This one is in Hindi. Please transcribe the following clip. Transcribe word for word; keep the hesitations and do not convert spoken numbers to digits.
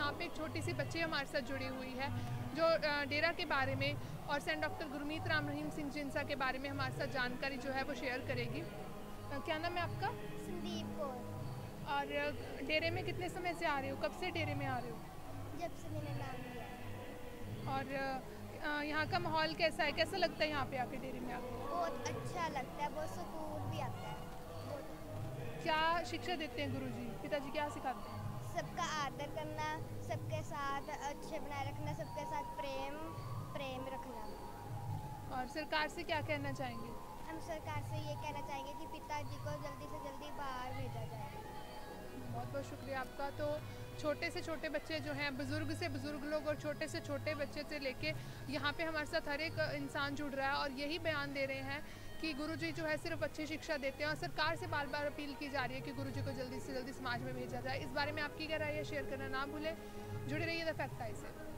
यहाँ पे एक छोटी सी बच्ची हमारे साथ जुड़ी हुई है जो डेरा के बारे में और सेंट डॉक्टर गुरमीत राम रहीम सिंह जिंसा के बारे में हमारे साथ जानकारी जो है वो शेयर करेगी। क्या नाम है आपका? संदीप कौर। और डेरे में कितने समय से आ रहे हो? कब से डेरे में आ रहे हो? जब से मैंने नाम लिया। और यहाँ का माहौल कैसा है? कैसा लगता है यहाँ पे आके डेरे में आके? बहुत अच्छा लगता है, बहुत सुकून भी आता है। क्या शिक्षा देते हैं गुरुजी, पिताजी क्या सिखाते हैं? सबका आदर करना, सबके साथ अच्छे बनाए रखना, सबके साथ प्रेम प्रेम रखना। और सरकार से क्या कहना चाहेंगे? हम सरकार से ये कहना चाहेंगे कि पिताजी को जल्दी से जल्दी बाहर भेजा जाए। बहुत बहुत शुक्रिया आपका। तो छोटे से छोटे बच्चे जो हैं, बुज़ुर्ग से बुज़ुर्ग लोग और छोटे से छोटे बच्चे से लेके यहाँ पे हमारे साथ हर एक इंसान जुड़ रहा है और यही बयान दे रहे हैं कि गुरुजी जो है सिर्फ अच्छी शिक्षा देते हैं और सरकार से बार बार अपील की जा रही है कि गुरुजी को जल्दी से जल्दी समाज में भेजा जाए। इस बारे में आपकी क्या राय है शेयर करना ना भूलें। जुड़े रहिए द फैक्ट टाइम से।